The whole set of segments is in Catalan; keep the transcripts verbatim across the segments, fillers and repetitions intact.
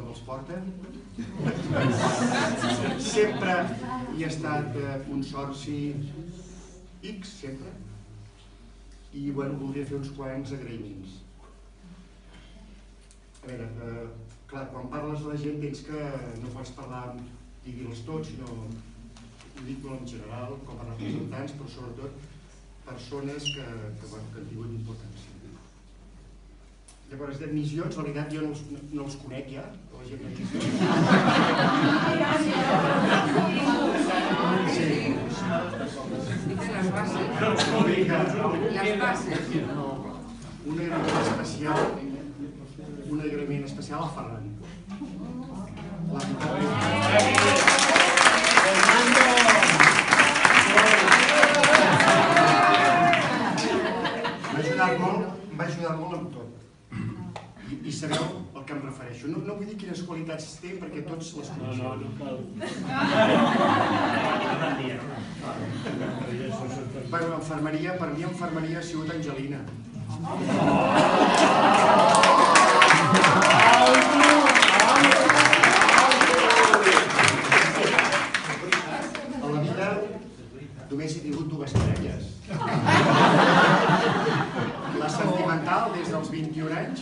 els porta. Sempre hi ha estat consorci X, sempre. I, bueno, voldria fer uns quants agraïments. A veure, clar, quan parles de la gent tens que no pots parlar i dir-los tots, sinó ho dic molt en general, com a representants, però sobretot persones que han tingut importància. Llavors, d'admissions, la veritat, jo no els conec ja, la gent no dic. Les bases. Les bases. Un agraïment especial, un agraïment especial al Ferran. La veritat. M'ha ajudat molt, m'ha ajudat molt amb tot. I sabeu al que em refereixo. No vull dir quines qualitats té, perquè tots les coneixem. No, no, no cal. Bueno, infermeria, per mi infermeria ha sigut Angelina. A la vida només he tingut dues parelles. La sentimental des dels vint-i-un anys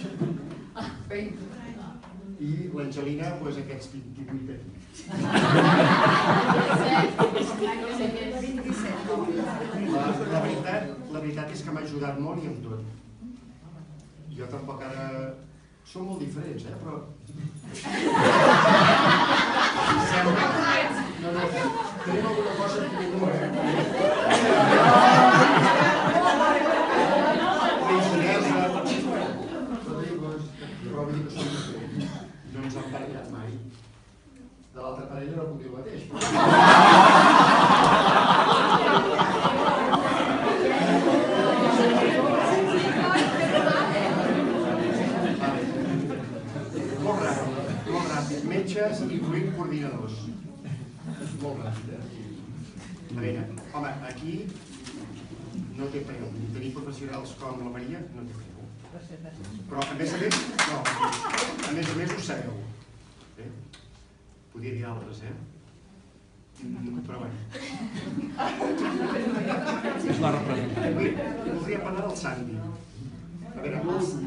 i l'Angelina, doncs, aquests vint-i-vuit aquí. La veritat, la veritat és que m'ha ajudat molt i amb tot. Jo tampoc ara... Som molt diferents, eh, però... No, no, tenim alguna cosa en comú, eh? No ens han parlat mai. De l'altra parella no puc dir el mateix. Molt ràpid, molt ràpid. Metges incloent coordinadors. Molt ràpid, eh? A veure, home, aquí no té preu. Tenir professionals com la Maria no té preu. Però, a més a més, no, a més a més ho sabeu. Podria dir altres, eh? Però bé. És la representant. Voldria parlar del Santi. A veure,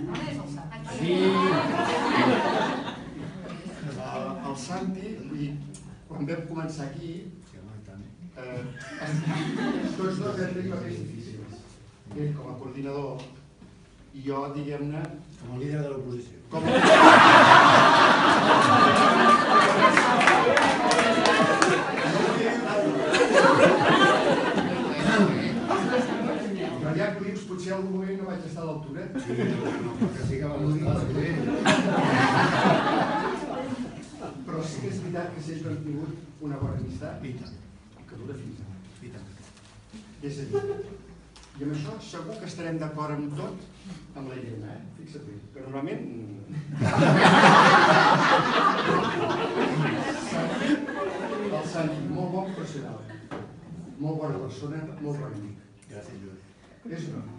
el Santi, vull dir, quan vam començar aquí, tots dos hem fet papers difícils. Ell com a coordinador i jo, diguem-ne... Com a líder de l'oposició. Com a líder... Però ja, collons, potser en algun moment no vaig estar a l'altura. Sí, que sí que vam estar a l'altura. Però sí que és veritat que sempre hem tingut una bona amistat. I tant. Que dura fins ara. I tant. És a dir, i amb això segur que estarem d'acord amb tot amb la Irene, eh? Fixa't bé, que normalment... El Santi, molt bon professional, molt bona persona, molt bon amic. Gràcies, Lluís. És una.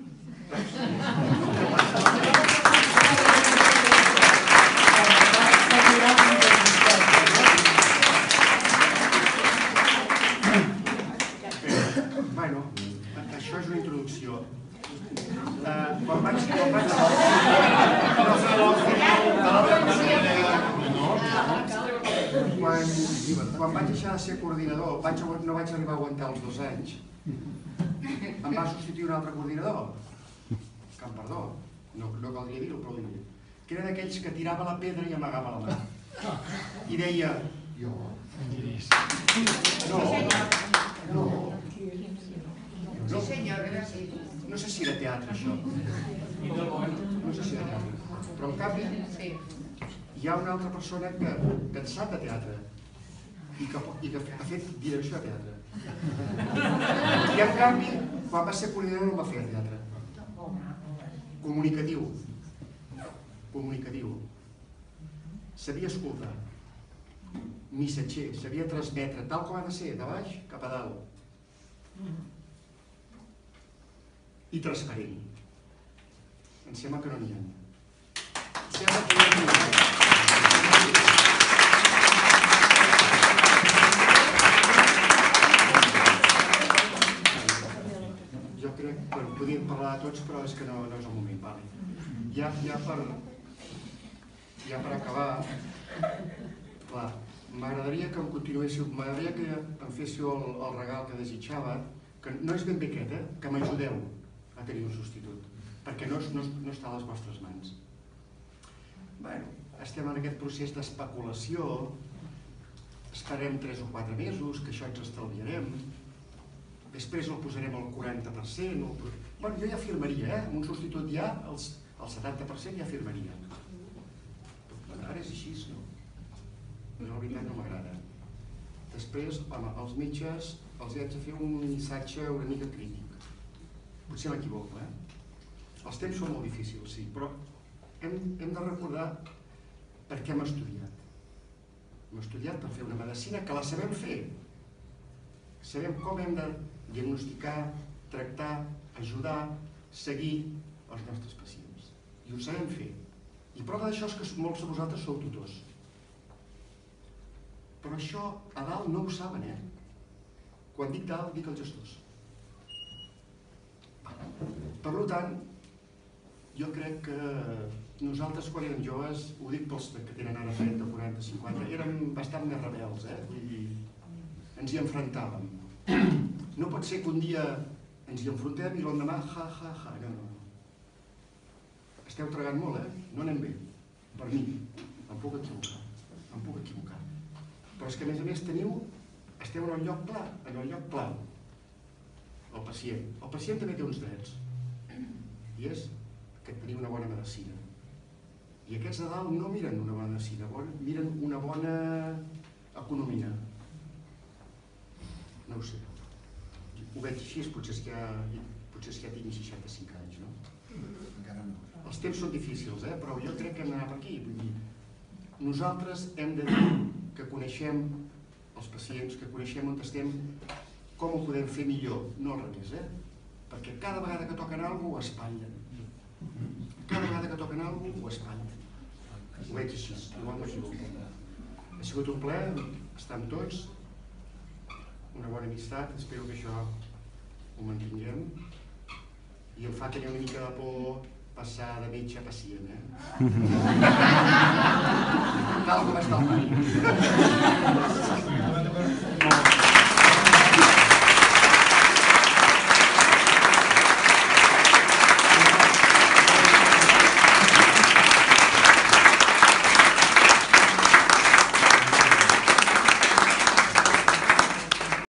Bueno, això és una introducció. Quan vaig... Quan vaig deixar de ser coordinador, no vaig arribar a aguantar els dos anys, em va substituir un altre coordinador, que em perdó, no caldria dir-ho, però ho diria, que era d'aquells que tirava la pedra i amagava la mà. I deia, jo... No, no... Sí, senyor, gràcies. No sé si era teatre, això. No sé si era teatre. Però, en canvi, hi ha una altra persona que en sap de teatre i que ha fet direcció de teatre. I, en canvi, quan va ser coordinador no va fer teatre. Comunicatiu. Comunicatiu. Sabia escoltar. Missatger. Sabia transmetre tal com ha de ser, de baix cap a dalt. I transparent. Em sembla que no n'hi ha. Em sembla que no n'hi ha. ja, ja, per, ja per acabar, clar, m'agradaria que em continuéssiu, m'agradaria que em féssiu el, el regal que desitjava, que no és ben bé aquest, eh? Que m'ajudeu a tenir un substitut, perquè no, no, no està a les vostres mans. Bueno, estem en aquest procés d'especulació, esperem tres o quatre mesos, que això ens estalviarem, després el posarem al quaranta per cent, o... bueno, jo ja firmaria, eh? Amb un substitut ja, els, el setanta per cent ja firmaria. Bueno, ara és així, no? Però la veritat no m'agrada. Després, home, els metges els haig de fer un missatge una mica crític. Potser m'equivoco, eh? Els temps són molt difícils, sí, però hem, hem de recordar per què hem estudiat. Hem estudiat per fer una medicina que la sabem fer. Sabem com hem de diagnosticar, tractar, ajudar, seguir els nostres pacients. I ho sabem fer. I prova d'això és que molts de vosaltres sou tutors. Però això a dalt no ho saben, eh? Quan dic dalt, dic els gestors. Per tant, jo crec que nosaltres quan érem joves, ho dic pels que tenen ara trenta, quaranta, cinquanta, érem bastant més rebels, eh? Vull dir, ens hi enfrontàvem. No pot ser que un dia ens hi enfrontem i l'endemà, ja, ja, ja, no, no. Esteu tragant molt, eh? No anem bé. Per mi. Em puc equivocar. Em puc equivocar. Però és que a més a més teniu, esteu en el lloc clar, en el lloc clau. El pacient. El pacient també té uns drets. I és que teniu una bona medicina. I aquests de dalt no miren una bona medicina, miren una bona economia. No ho sé. Ho veig així, potser és que ja, potser és que ja tinc seixanta-cinc anys, no? Encara no. Els temps són difícils, eh? Però jo crec que hem d'anar per aquí. Vull dir, nosaltres hem de dir que coneixem els pacients, que coneixem on estem, com ho podem fer millor, no al revés, eh? Perquè cada vegada que toquen alguna cosa ho espatllen. Cada vegada que toquen alguna cosa ho espatllen. Ho veig així, igual m'equivoco. Ha sigut un plaer estar amb tots, una bona amistat, espero que això ho mantinguem, i em fa tenir una mica de por passar de metge a pacient, eh? Tal com està el mai.